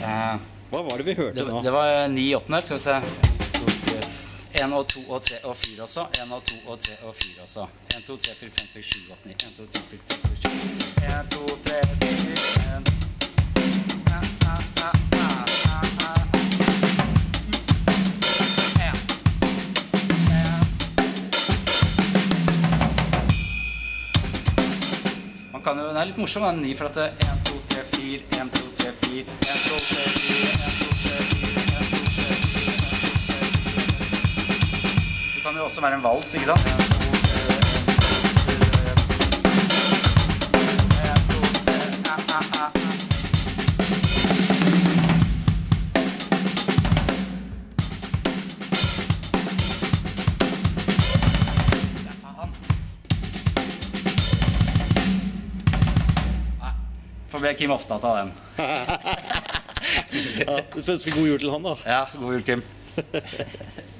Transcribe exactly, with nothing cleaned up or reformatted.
Uh, Hva var det vi hørte det, nå? det var ni åttendel, skal vi se. En og to og tre og fire også. En og to og tre og fire også. En, to, tre, fire, fem, seks, sju, åtte, ni. En, to, tre, fire, fem, seks, sju. En, to, tre, fire, en. Ah, ah, ah, ah, ah, ah. En. En. Man kan jo, det er litt morsom, den ni, for at det er en, to, tre, fire, en, to, tre, fire, en, to, tre, fire, en, to, tre, fire, en, to, tre, fire, en, to, tre, fire. Det kan jo også være en vals, ikke sant? Får ble Kim oppstått av den. Ja, du får ønske god jul til han da. Ja, god jul, Kim.